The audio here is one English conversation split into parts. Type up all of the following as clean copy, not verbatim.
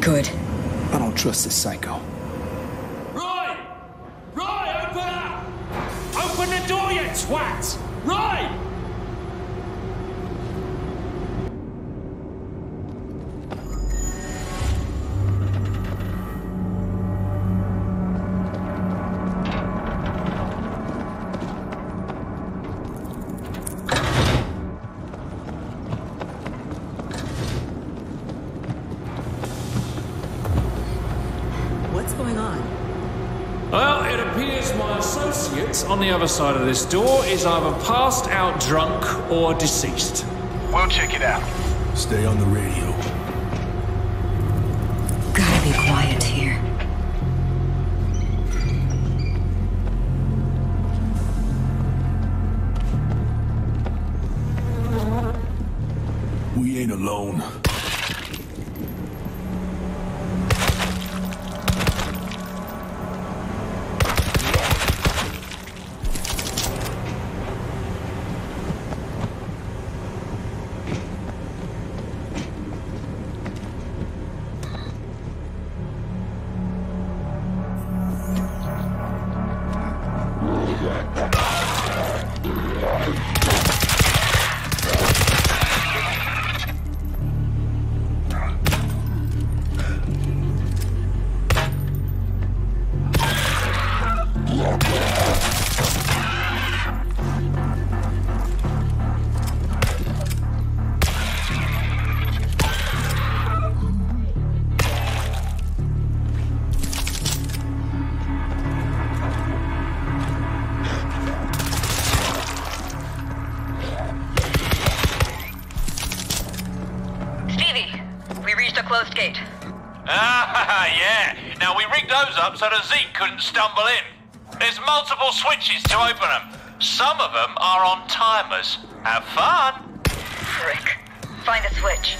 good. I don't trust this psycho. Roy! Roy, open up! Open the door, you twat! Roy! Well, it appears my associate on the other side of this door is either passed out drunk or deceased. We'll check it out. Stay on the radio. Gotta be quiet here. We ain't alone. Closed gate. Ah, yeah. Now we rigged those up so the Zeke couldn't stumble in. There's multiple switches to open them. Some of them are on timers. Have fun. Frick. Find a switch.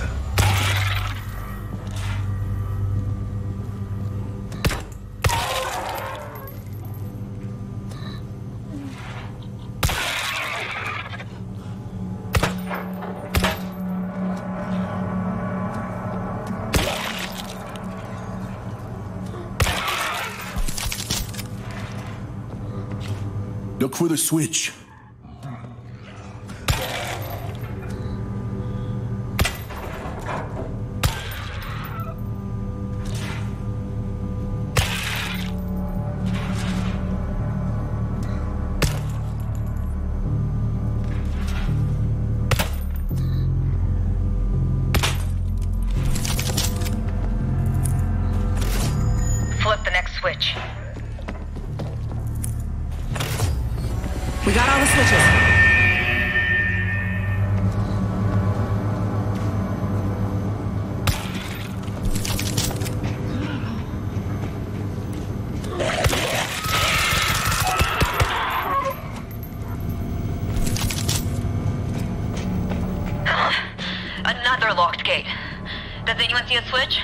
Look for the switch. Flip the next switch. We got all the switches. Another locked gate. Does anyone see a switch?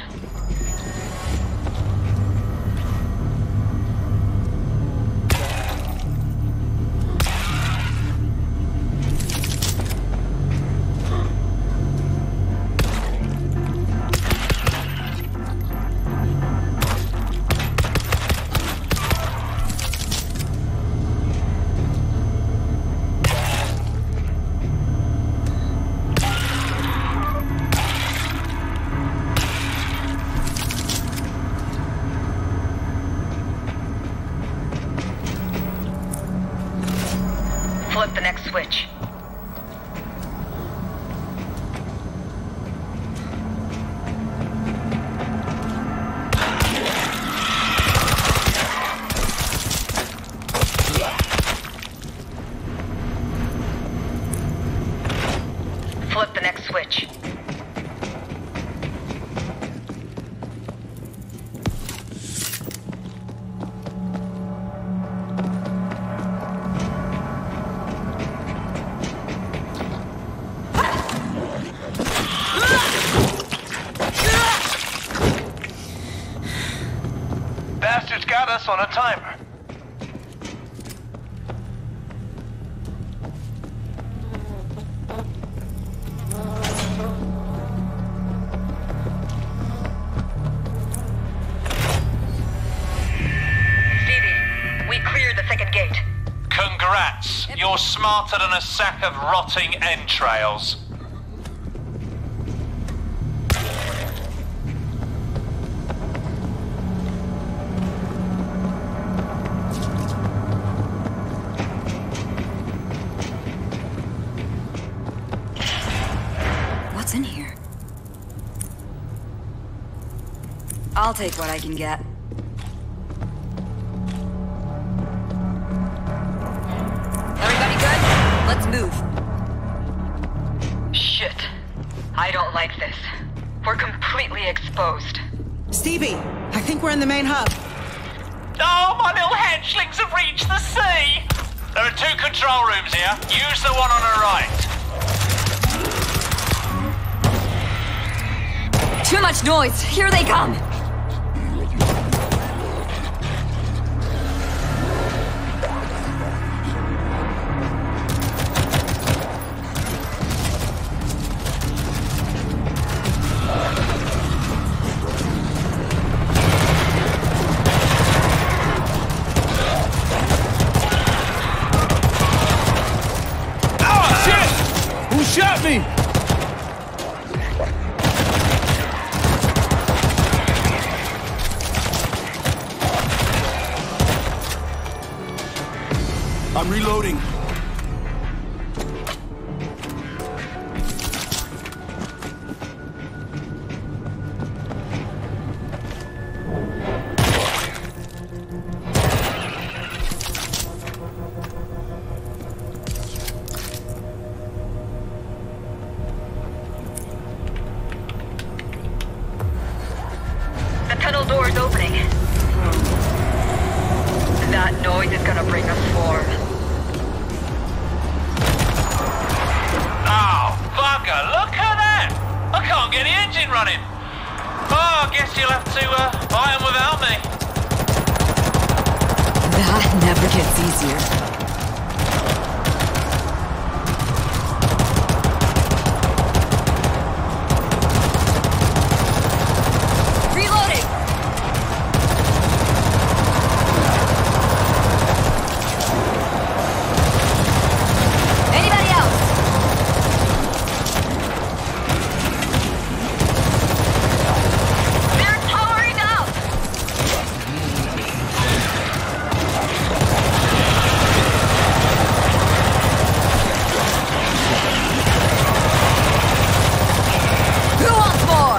Flip the next switch. Flip the next switch. Bastards got us on a timer. twats. You're smarter than a sack of rotting entrails. What's in here? I'll take what I can get. Everybody good? Let's move. Shit. I don't like this. We're completely exposed. Stevie, I think we're in the main hub. Oh, my little hatchlings have reached the sea! There are 2 control rooms here. Use the one on the right. Too much noise. Here they come. Shot me! I'm reloading. The tunnel door is opening. That noise is gonna bring us form. Oh, bugger, look at that! I can't get the engine running. Oh, I guess you'll have to buy them without me. That never gets easier. Reloading! Anybody else? They're powering up! Who wants more?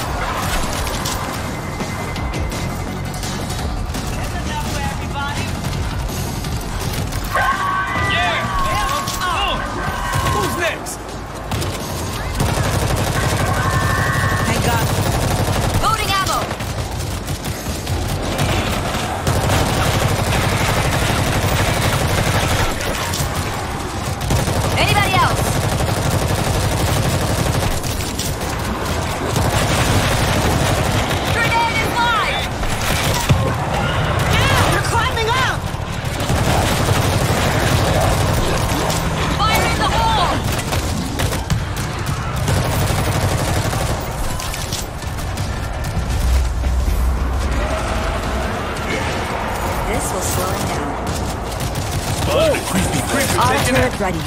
Who's next? Thank God. Loading ammo! Anybody else? Grenade is live! They're climbing up! Fire in the hole! This will slow him down. Auto turret ready.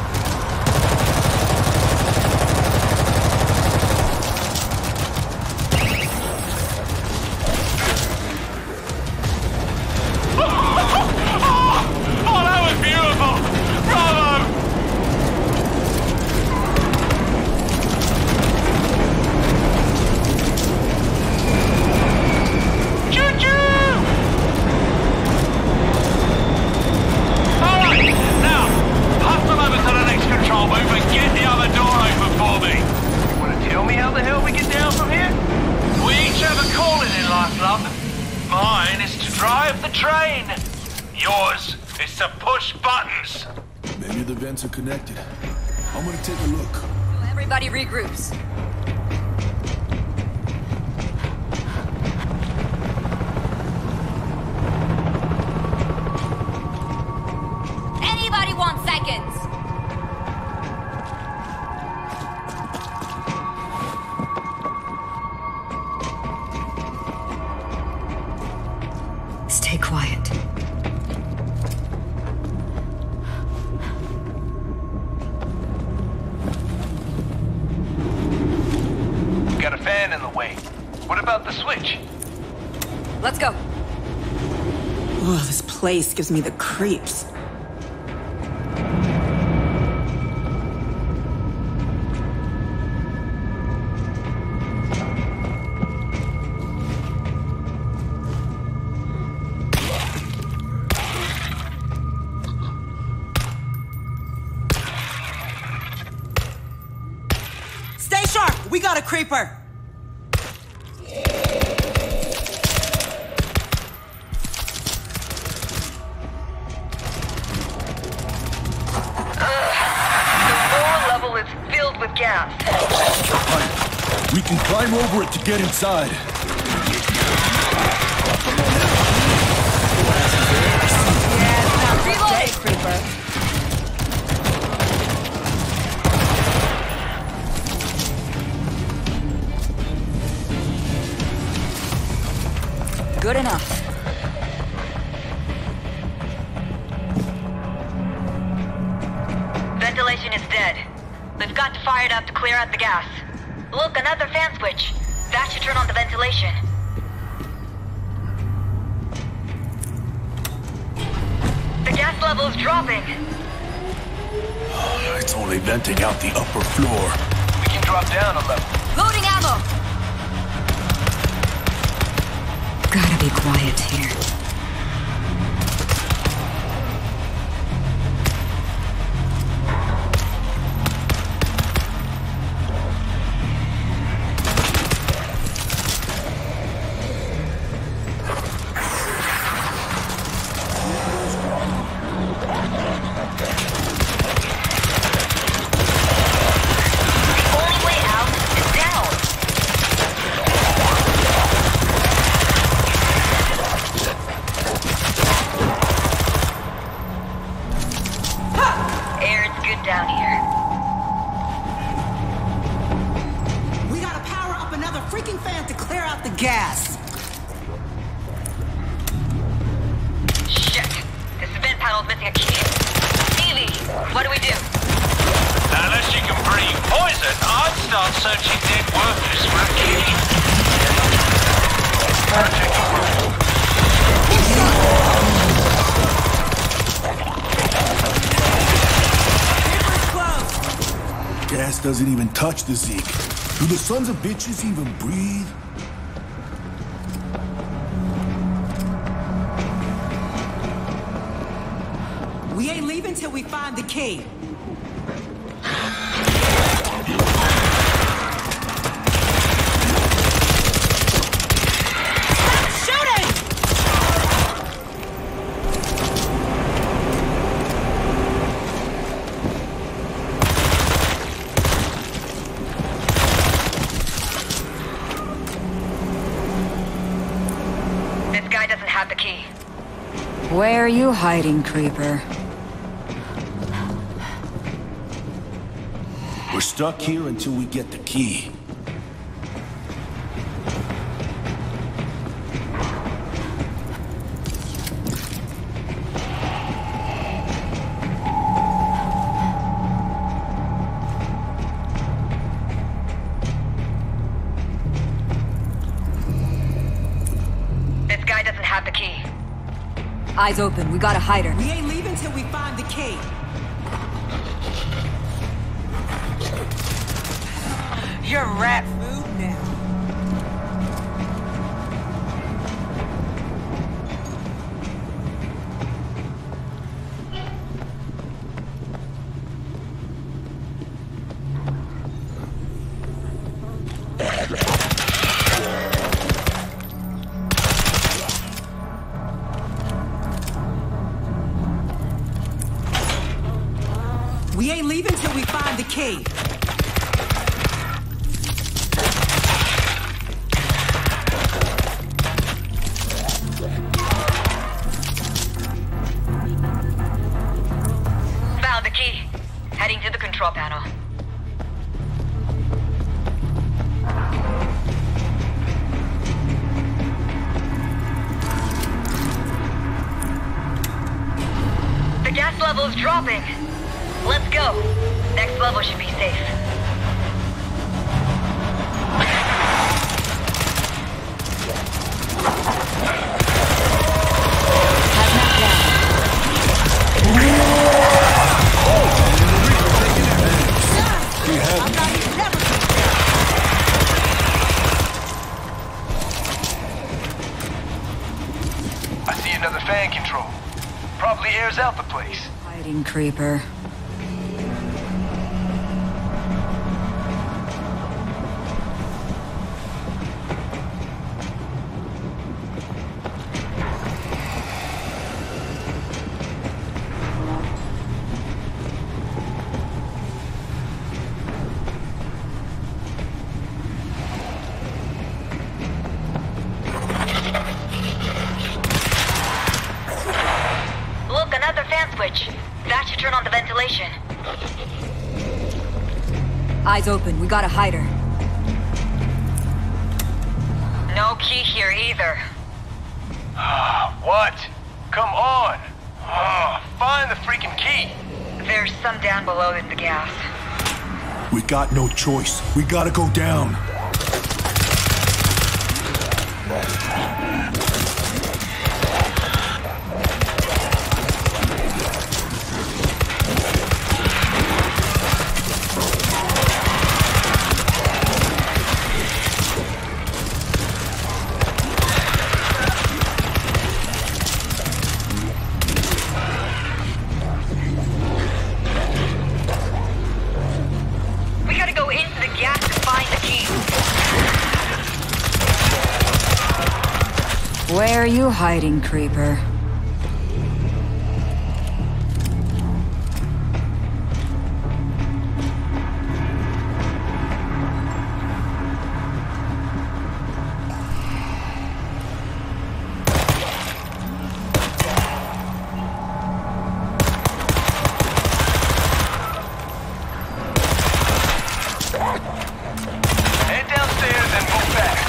Oh, that was beautiful! Bravo! Choo-choo! Alright, now, pass them over to the next control booth and get the other door open for me. You want to tell me how the hell we get down from here? We each have a calling in life, love. Mine is to drive the train. Yours is to push buttons. Maybe the vents are connected. I'm gonna take a look. Everybody regroups. Anybody want seconds? Stay quiet. fan in the way. What about the switch? Let's go. Oh, this place gives me the creeps. Stay sharp! We got a creeper! Gas. Right. We can climb over it to get inside. Reloading, creeper. Good enough. Ventilation is dead. We've got to fire it up to clear out the gas. Look, another fan switch. That should turn on the ventilation. The gas level is dropping. It's only venting out the upper floor. We can drop down a level. Loading ammo. Gotta be quiet here. Down here. We gotta power up another freaking fan to clear out the gas. Shit. This vent panel's missing a key. Stevie, what do we do? Unless you can breathe poison, I'd start searching dead workers for a key. Gas doesn't even touch the Zeke. Do the sons of bitches even breathe? We ain't leaving till we find the key. Have the key. Where are you hiding, creeper? We're stuck here until we get the key. The key. Eyes open, we gotta hide her. We ain't leaving till we find the key. You're rat food now. We ain't leaving till we find the key. Found the key. Heading to the control panel. The gas level is dropping. Let's go. Next level should be safe. Hazmat down. I see another fan control. Probably airs out the place. Hiding creeper. Look, another fan switch. That should turn on the ventilation. Eyes open, we got a hider. No key here either. What? Come on. Find the freaking key. There's some down below in the gas. We got no choice. We gotta go down. We gotta go into the gas to find the key. Where are you hiding, creeper? Head downstairs and move back.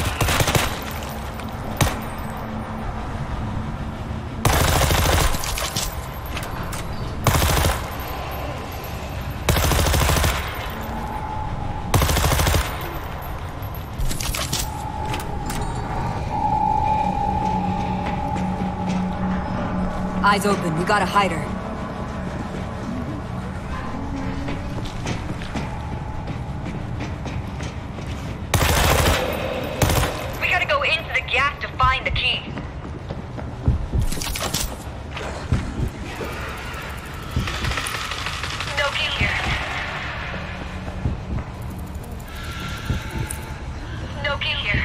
Eyes open, we got a hider. We gotta go into the gas to find the key. No key here. No key here.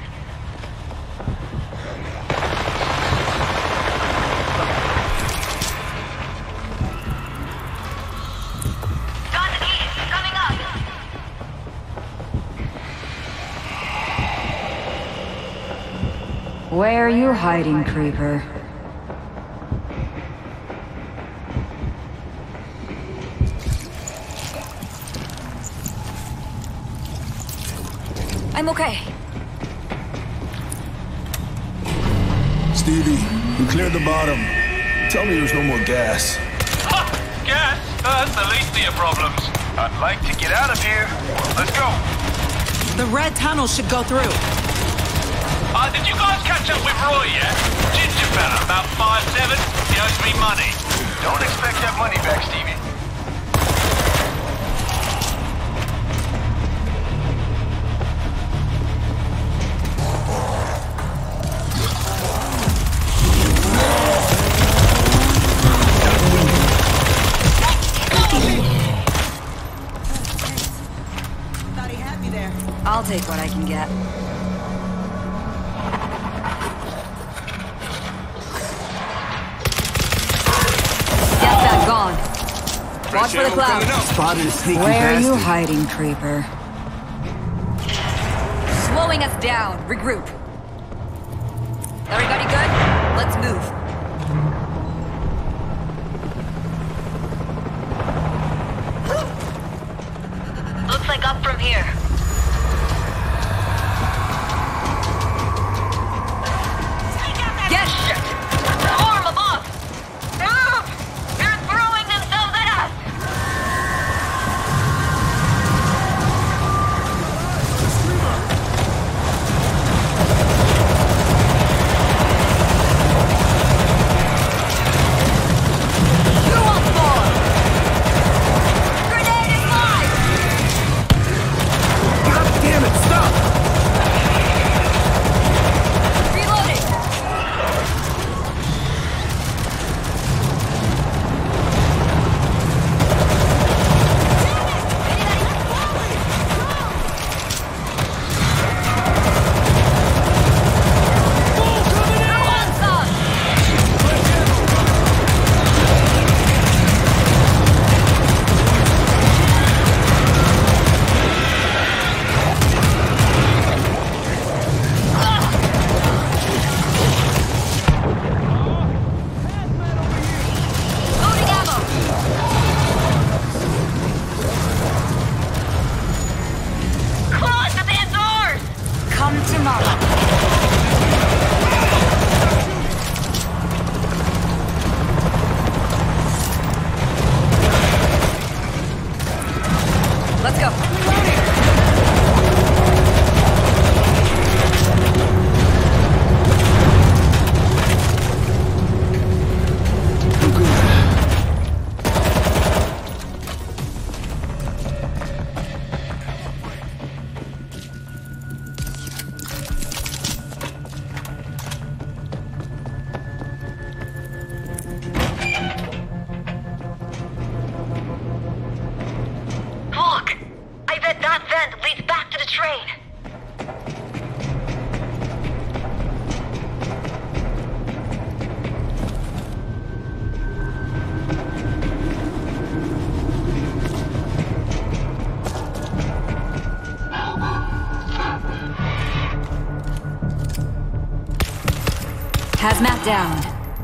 Got the key. Coming up. Where are you hiding, creeper? I'm okay. Stevie, we cleared the bottom. Tell me there's no more gas. Gas? That's the least of your problems. I'd like to get out of here. Let's go. The red tunnel should go through. Did you guys catch up with Roy yet? Ginger fella, about 5'7". He owes me money. Don't expect that money back, Stevie. Thought he had me there. I'll take what I can get. Gas bag gone. Watch for the clouds. Spotted a sneaky Where are you bastard. hiding, creeper? Slowing us down. Regroup. Everybody good? Let's move. Looks like up from here. Get Shit! Storm above! Move! They're throwing themselves at us! down.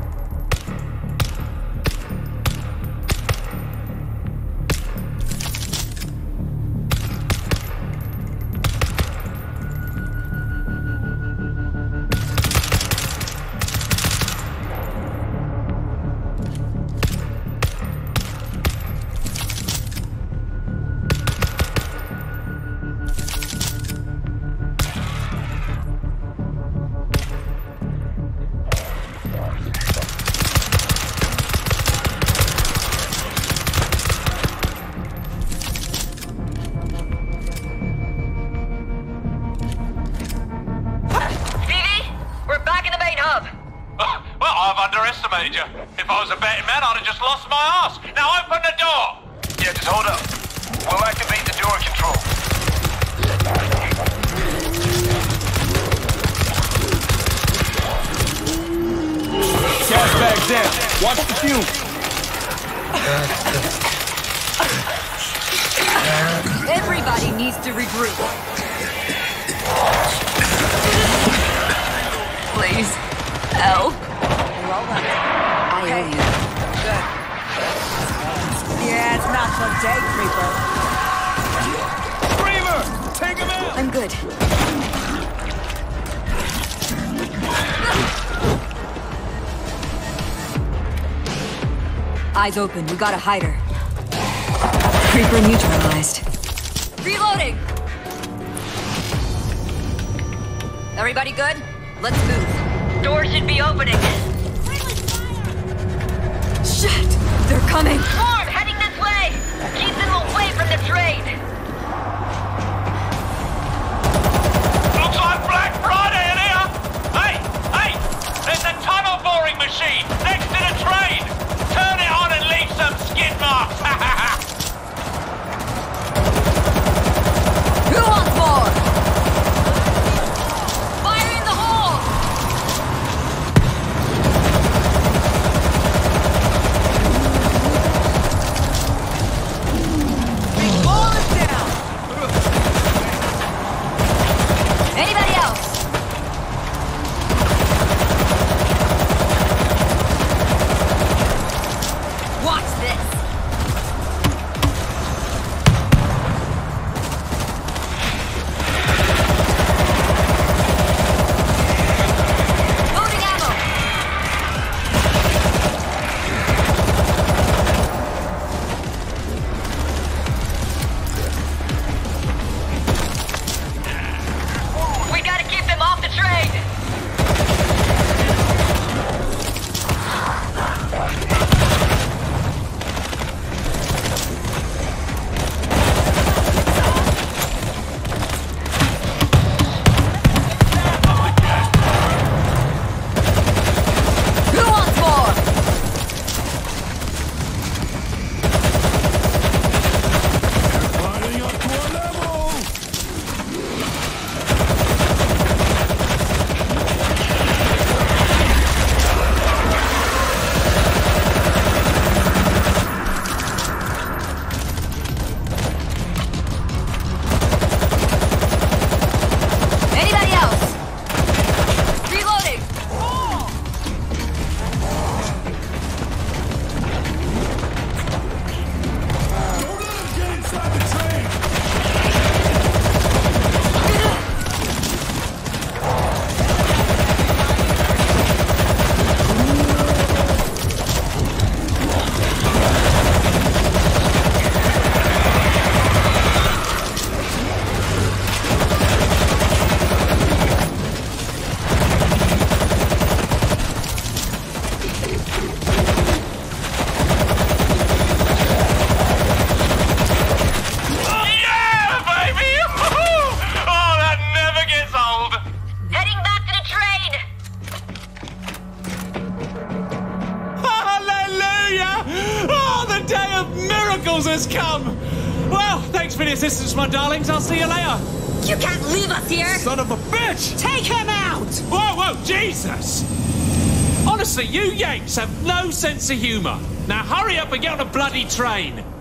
Underestimated you. If I was a betting man, I'd have just lost my ass. Now open the door! Yeah, just hold up. We'll activate the door control. Gas bags down. Watch the fume. Everybody needs to regroup. Please. Help. I owe you. Good. Yeah, it's not for day, Creeper. Screamer! Take him out! I'm good. Eyes open, we got a hider. Creeper neutralized. Reloading! Everybody good? Let's move. Door should be opening. Shit! They're coming! Swarm heading this way! Keep them away from the trade! Looks like Black Friday in here! Hey! Hey! There's a tunnel boring machine next to the train! Turn it on and leave some skid marks! Who wants more? Fire in the hole! Anybody else? Watch this. Loading ammo. We gotta keep them off the trade! Who wants more? Fighting up to our level! Anybody else? Reloading. Don't let him get inside the train! Yeah, baby! Oh, that never gets old! Heading back to the trade! Hallelujah! Oh, the day of miracles has come! Well, thanks for the assistance, my darlings. I'll see you later. You can't leave us here. Son of a bitch! Take him out! Whoa, whoa, Jesus! Honestly, you Yanks have no sense of humour. Now hurry up and get on a bloody train.